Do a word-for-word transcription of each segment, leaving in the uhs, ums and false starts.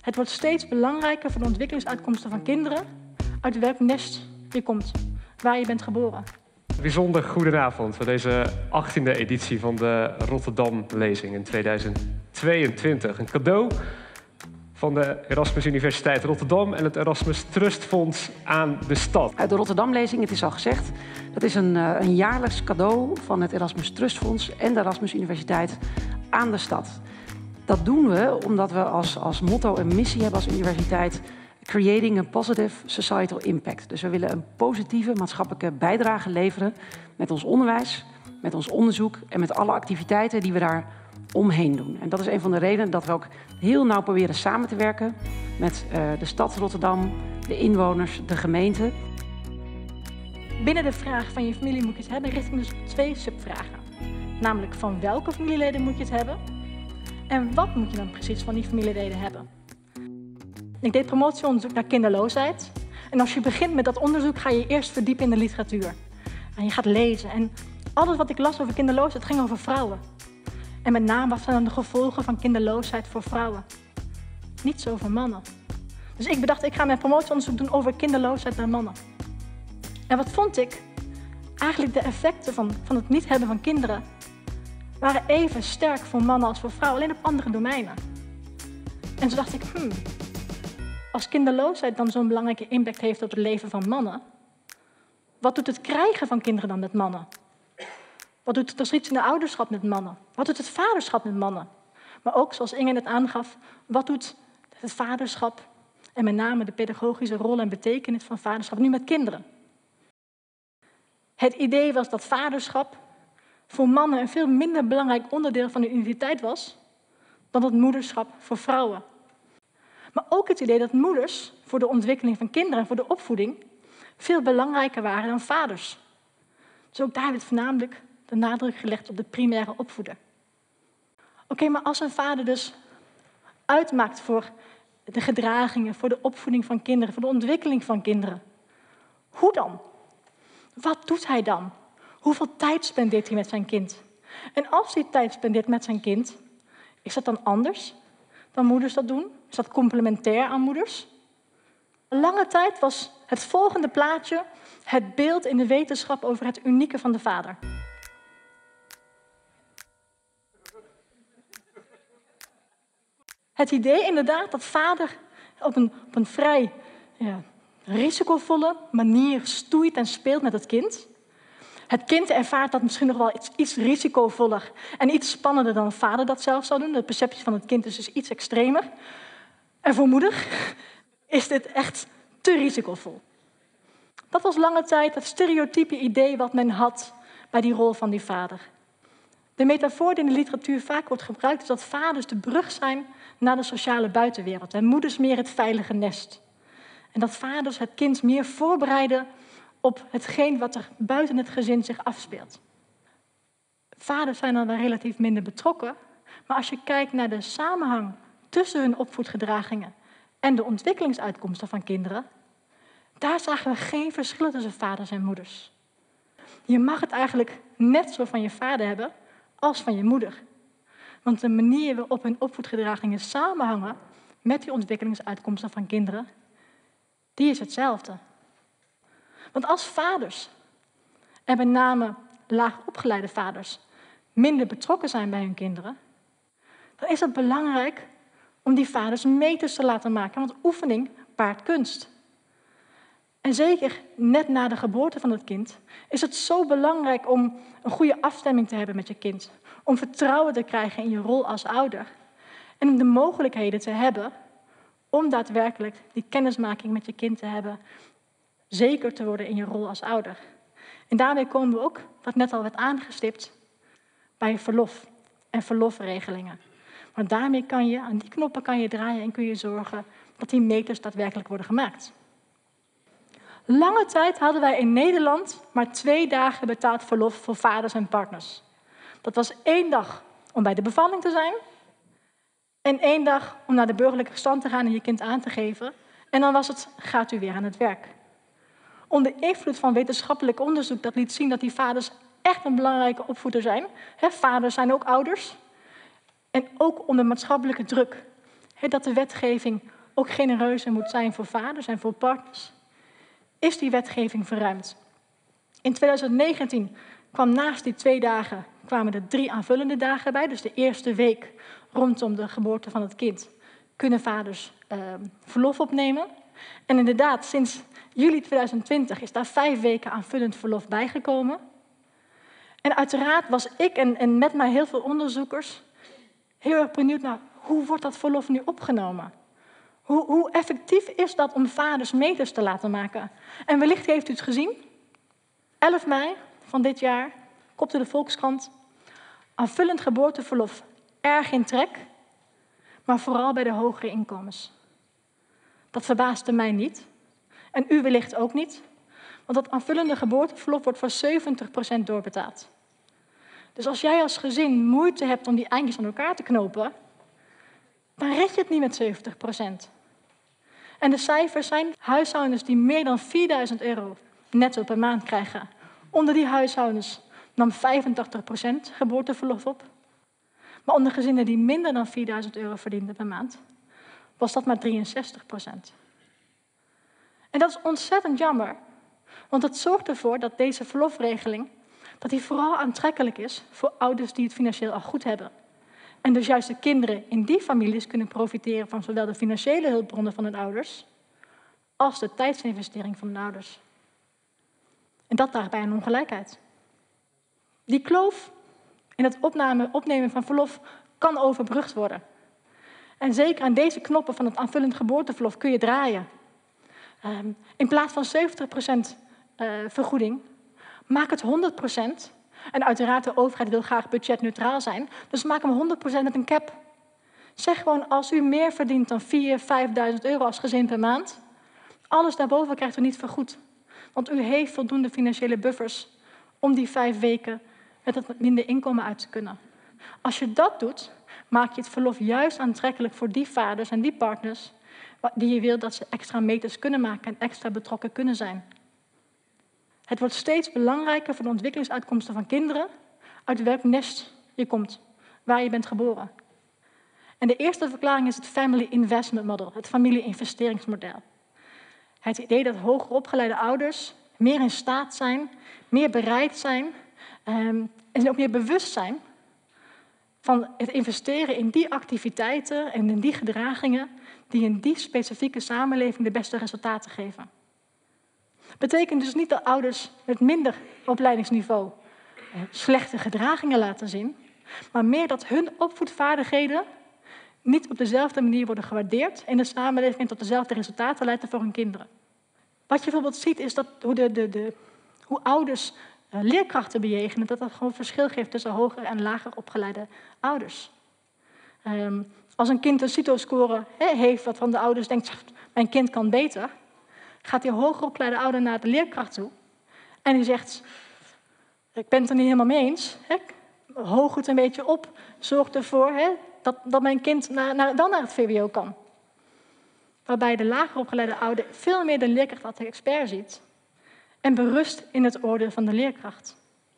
Het wordt steeds belangrijker voor de ontwikkelingsuitkomsten van kinderen uit welk nest je komt, waar je bent geboren. Bijzonder goedenavond voor deze achttiende editie van de Rotterdam-lezing in tweeduizend tweeëntwintig. Een cadeau van de Erasmus Universiteit Rotterdam en het Erasmus Trust Fonds aan de stad. De Rotterdam-lezing, het is al gezegd, dat is een, een jaarlijks cadeau van het Erasmus Trust Fonds en de Erasmus Universiteit aan de stad. Dat doen we omdat we als, als motto en missie hebben als universiteit Creating a Positive Societal Impact. Dus we willen een positieve maatschappelijke bijdrage leveren met ons onderwijs, met ons onderzoek en met alle activiteiten die we daar omheen doen. En dat is een van de redenen dat we ook heel nauw proberen samen te werken met uh, de stad Rotterdam, de inwoners, de gemeente. Binnen de vraag van je familie moet je het hebben, richting dus twee subvragen. Namelijk van welke familieleden moet je het hebben en wat moet je dan precies van die familieleden hebben. Ik deed promotieonderzoek naar kinderloosheid. En als je begint met dat onderzoek ga je eerst verdiepen in de literatuur. En je gaat lezen. En alles wat ik las over kinderloosheid ging over vrouwen. En met name wat zijn dan de gevolgen van kinderloosheid voor vrouwen. Niet zo voor mannen. Dus ik bedacht, ik ga mijn promotieonderzoek doen over kinderloosheid bij mannen. En wat vond ik? Eigenlijk de effecten van, van het niet hebben van kinderen waren even sterk voor mannen als voor vrouwen, alleen op andere domeinen. En toen dacht ik, hmm, als kinderloosheid dan zo'n belangrijke impact heeft op het leven van mannen, wat doet het krijgen van kinderen dan met mannen? Wat doet het transitie in de ouderschap met mannen? Wat doet het vaderschap met mannen? Maar ook, zoals Inge net aangaf, wat doet het vaderschap en met name de pedagogische rol en betekenis van vaderschap nu met kinderen? Het idee was dat vaderschap voor mannen een veel minder belangrijk onderdeel van hun identiteit was dan het moederschap voor vrouwen. Maar ook het idee dat moeders voor de ontwikkeling van kinderen en voor de opvoeding veel belangrijker waren dan vaders. Dus ook daar werd voornamelijk de nadruk gelegd op de primaire opvoeder. Oké, okay, maar als een vader dus uitmaakt voor de gedragingen, voor de opvoeding van kinderen, voor de ontwikkeling van kinderen, hoe dan? Wat doet hij dan? Hoeveel tijd spendeert hij met zijn kind? En als hij tijd spendeert met zijn kind, is dat dan anders dan moeders dat doen? Is dat complementair aan moeders? Lange tijd was het volgende plaatje het beeld in de wetenschap over het unieke van de vader. Het idee inderdaad dat vader op een, op een vrij ja, risicovolle manier stoeit en speelt met het kind. Het kind ervaart dat misschien nog wel iets, iets risicovoller en iets spannender dan een vader dat zelf zou doen. De perceptie van het kind is dus iets extremer. En voor moeder is dit echt te risicovol. Dat was lange tijd het stereotype idee wat men had bij die rol van die vader. De metafoor die in de literatuur vaak wordt gebruikt is dat vaders de brug zijn naar de sociale buitenwereld en moeders meer het veilige nest. En dat vaders het kind meer voorbereiden op hetgeen wat er buiten het gezin zich afspeelt. Vaders zijn dan wel relatief minder betrokken, maar als je kijkt naar de samenhang tussen hun opvoedgedragingen en de ontwikkelingsuitkomsten van kinderen, daar zagen we geen verschil tussen vaders en moeders. Je mag het eigenlijk net zo van je vader hebben als van je moeder. Want de manier waarop hun opvoedgedragingen samenhangen met die ontwikkelingsuitkomsten van kinderen, die is hetzelfde. Want als vaders, en met name laag opgeleide vaders, minder betrokken zijn bij hun kinderen, dan is het belangrijk om die vaders meters te laten maken, want oefening baart kunst. En zeker net na de geboorte van het kind is het zo belangrijk om een goede afstemming te hebben met je kind, om vertrouwen te krijgen in je rol als ouder en om de mogelijkheden te hebben om daadwerkelijk die kennismaking met je kind te hebben, zeker te worden in je rol als ouder. En daarmee komen we ook, wat net al werd aangestipt, bij verlof en verlofregelingen. Maar daarmee kan je, aan die knoppen kan je draaien en kun je zorgen dat die meters daadwerkelijk worden gemaakt. Lange tijd hadden wij in Nederland maar twee dagen betaald verlof voor vaders en partners. Dat was één dag om bij de bevalling te zijn en één dag om naar de burgerlijke stand te gaan en je kind aan te geven. En dan was het, gaat u weer aan het werk. Onder invloed van wetenschappelijk onderzoek dat liet zien dat die vaders echt een belangrijke opvoeder zijn. He, vaders zijn ook ouders. En ook onder maatschappelijke druk. He, dat de wetgeving ook genereuzer moet zijn voor vaders en voor partners, is die wetgeving verruimd. In twintig negentien kwam naast die twee dagen kwamen er drie aanvullende dagen bij. Dus de eerste week rondom de geboorte van het kind kunnen vaders uh, verlof opnemen. En inderdaad, sinds juli twintig twintig is daar vijf weken aanvullend verlof bijgekomen. En uiteraard was ik en, en met mij heel veel onderzoekers heel erg benieuwd naar hoe wordt dat verlof nu opgenomen? Hoe, hoe effectief is dat om vaders meters te laten maken? En wellicht heeft u het gezien. elf mei van dit jaar kopte de Volkskrant: aanvullend geboorteverlof erg in trek, maar vooral bij de hogere inkomens. Dat verbaasde mij niet. En u wellicht ook niet. Want dat aanvullende geboorteverlof wordt voor zeventig procent doorbetaald. Dus als jij als gezin moeite hebt om die eindjes aan elkaar te knopen, dan red je het niet met zeventig procent. En de cijfers zijn huishoudens die meer dan vierduizend euro netto per maand krijgen. Onder die huishoudens nam vijfentachtig procent geboorteverlof op. Maar onder gezinnen die minder dan vierduizend euro verdienden per maand, was dat maar drieënzestig procent. En dat is ontzettend jammer, want het zorgt ervoor dat deze verlofregeling dat die vooral aantrekkelijk is voor ouders die het financieel al goed hebben. En dus juist de kinderen in die families kunnen profiteren van zowel de financiële hulpbronnen van hun ouders als de tijdsinvestering van hun ouders. En dat draagt bij een ongelijkheid. Die kloof in het opname, opnemen van verlof kan overbrugd worden. En zeker aan deze knoppen van het aanvullend geboorteverlof kun je draaien. Um, in plaats van zeventig procent uh, vergoeding, maak het honderd procent. En uiteraard, de overheid wil graag budgetneutraal zijn, dus maak hem honderd procent met een cap. Zeg gewoon, als u meer verdient dan vierduizend, vijfduizend euro als gezin per maand, alles daarboven krijgt u niet vergoed. Want u heeft voldoende financiële buffers om die vijf weken met het minder inkomen uit te kunnen. Als je dat doet, maak je het verlof juist aantrekkelijk voor die vaders en die partners die je wil dat ze extra meters kunnen maken en extra betrokken kunnen zijn. Het wordt steeds belangrijker voor de ontwikkelingsuitkomsten van kinderen uit welk nest je komt, waar je bent geboren. En de eerste verklaring is het Family Investment Model, het familie-investeringsmodel. Het idee dat hoger opgeleide ouders meer in staat zijn, meer bereid zijn um, en ook meer bewust zijn van het investeren in die activiteiten en in die gedragingen die in die specifieke samenleving de beste resultaten geven. Betekent dus niet dat ouders met minder opleidingsniveau eh, slechte gedragingen laten zien, maar meer dat hun opvoedvaardigheden niet op dezelfde manier worden gewaardeerd in de samenleving en tot dezelfde resultaten leiden voor hun kinderen. Wat je bijvoorbeeld ziet is dat hoe, de, de, de, hoe ouders uh, leerkrachten bejegenen, dat dat gewoon verschil geeft tussen hoger en lager opgeleide ouders. Um, als een kind een CITO-score he, heeft wat van de ouders denkt, mijn kind kan beter, gaat die hoger opgeleide ouder naar de leerkracht toe en die zegt, ik ben het er niet helemaal mee eens, hè, hoog het een beetje op, zorg ervoor hè, dat, dat mijn kind naar, naar, wel naar het V W O kan. Waarbij de lager opgeleide ouder veel meer de leerkracht als de expert ziet en berust in het oordeel van de leerkracht.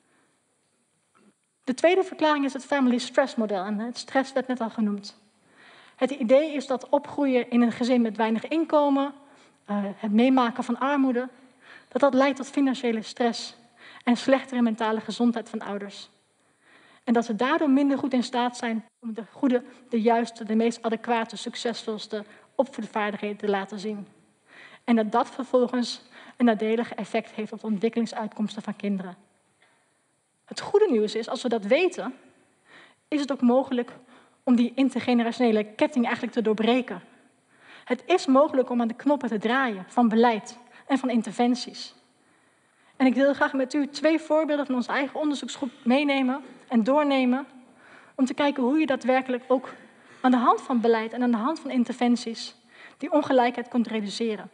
De tweede verklaring is het Family Stress Model en het stress werd net al genoemd. Het idee is dat opgroeien in een gezin met weinig inkomen, uh, het meemaken van armoede, dat dat leidt tot financiële stress en slechtere mentale gezondheid van ouders. En dat ze daardoor minder goed in staat zijn om de goede, de juiste, de meest adequate, succesvolste opvoedvaardigheden te laten zien. En dat dat vervolgens een nadelig effect heeft op de ontwikkelingsuitkomsten van kinderen. Het goede nieuws is, als we dat weten, is het ook mogelijk om die intergenerationele ketting eigenlijk te doorbreken. Het is mogelijk om aan de knoppen te draaien van beleid en van interventies. En ik wil graag met u twee voorbeelden van onze eigen onderzoeksgroep meenemen en doornemen om te kijken hoe je daadwerkelijk ook aan de hand van beleid en aan de hand van interventies die ongelijkheid kunt reduceren.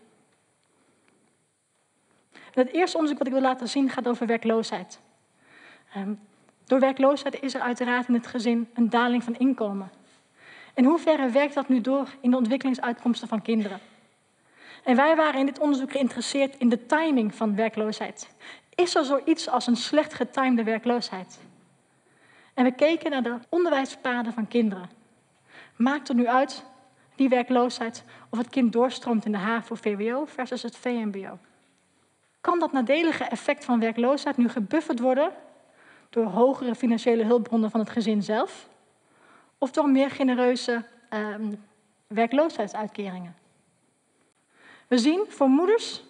En het eerste onderzoek wat ik wil laten zien gaat over werkloosheid. Um, door werkloosheid is er uiteraard in het gezin een daling van inkomen. In hoeverre werkt dat nu door in de ontwikkelingsuitkomsten van kinderen? En wij waren in dit onderzoek geïnteresseerd in de timing van werkloosheid. Is er zoiets als een slecht getimede werkloosheid? En we keken naar de onderwijspaden van kinderen. Maakt het nu uit die werkloosheid of het kind doorstroomt in de H A V O-V W O versus het V M B O. Kan dat nadelige effect van werkloosheid nu gebufferd worden door hogere financiële hulpbronnen van het gezin zelf of door meer genereuze uh, werkloosheidsuitkeringen? We zien voor moeders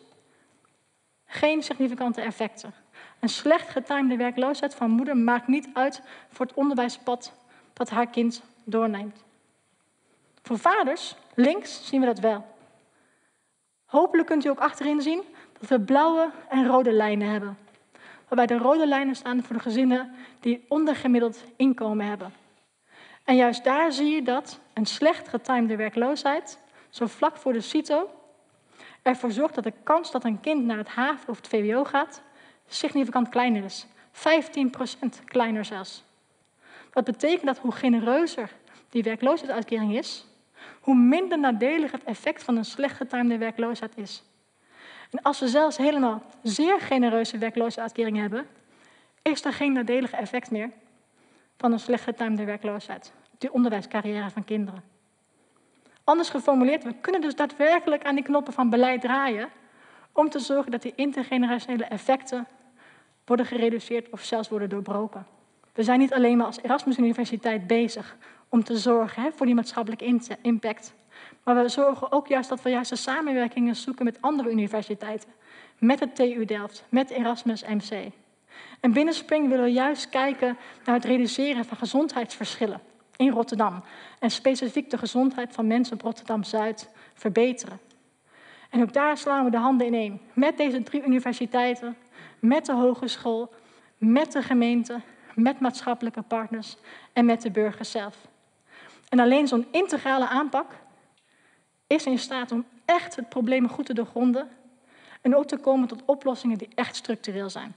geen significante effecten. Een slecht getimede werkloosheid van moeder maakt niet uit voor het onderwijspad dat haar kind doorneemt. Voor vaders, links, zien we dat wel. Hopelijk kunt u ook achterin zien dat we blauwe en rode lijnen hebben. Waarbij de rode lijnen staan voor de gezinnen die ondergemiddeld inkomen hebben. En juist daar zie je dat een slecht getimede werkloosheid, zo vlak voor de CITO, ervoor zorgt dat de kans dat een kind naar het H A V O of het V W O gaat, significant kleiner is. vijftien procent kleiner zelfs. Dat betekent dat hoe genereuzer die werkloosheidsuitkering is, hoe minder nadelig het effect van een slecht getimede werkloosheid is. En als we zelfs helemaal zeer genereuze werkloosheidsuitkering hebben, is er geen nadelig effect meer van een slecht getimede werkloosheid op de onderwijscarrière van kinderen. Anders geformuleerd, we kunnen dus daadwerkelijk aan die knoppen van beleid draaien om te zorgen dat die intergenerationele effecten worden gereduceerd of zelfs worden doorbroken. We zijn niet alleen maar als Erasmus Universiteit bezig om te zorgen hè, voor die maatschappelijke impact, maar we zorgen ook juist dat we juist de samenwerkingen zoeken met andere universiteiten, met het T U Delft, met Erasmus M C. En binnen Spring willen we juist kijken naar het reduceren van gezondheidsverschillen in Rotterdam en specifiek de gezondheid van mensen op Rotterdam-Zuid verbeteren. En ook daar slaan we de handen ineen met deze drie universiteiten, met de hogeschool, met de gemeente, met maatschappelijke partners en met de burgers zelf. En alleen zo'n integrale aanpak is in staat om echt het probleem goed te doorgronden en ook te komen tot oplossingen die echt structureel zijn.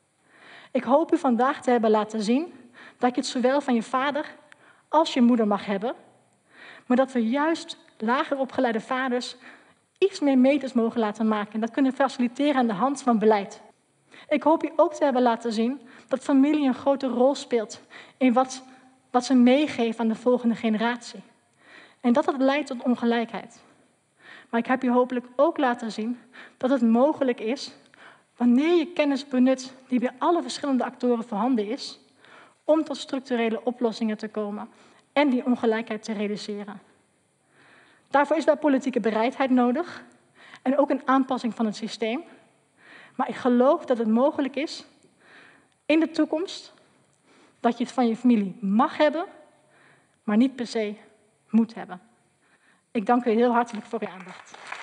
Ik hoop u vandaag te hebben laten zien dat je het zowel van je vader als je moeder mag hebben, maar dat we juist lager opgeleide vaders iets meer meters mogen laten maken en dat kunnen faciliteren aan de hand van beleid. Ik hoop u ook te hebben laten zien dat familie een grote rol speelt in wat, wat ze meegeven aan de volgende generatie. En dat dat leidt tot ongelijkheid. Maar ik heb u hopelijk ook laten zien dat het mogelijk is, wanneer je kennis benut die bij alle verschillende actoren voorhanden is, om tot structurele oplossingen te komen en die ongelijkheid te reduceren. Daarvoor is wel politieke bereidheid nodig en ook een aanpassing van het systeem. Maar ik geloof dat het mogelijk is in de toekomst dat je het van je familie mag hebben, maar niet per se moet hebben. Ik dank u heel hartelijk voor uw aandacht.